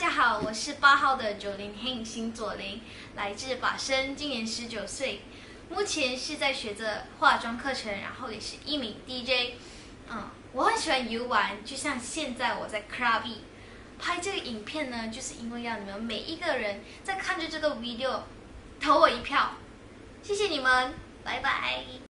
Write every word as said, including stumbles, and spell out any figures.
家好，我是八号的九零黑星左琳，来自法生，今年十九岁，目前是在学着化妆课程，然后也是一名 D J。嗯，我很喜欢游玩，就像现在我在 Clubby 拍这个影片呢，就是因为要你们每一个人在看着这个 video 投我一票，谢谢你们，拜拜。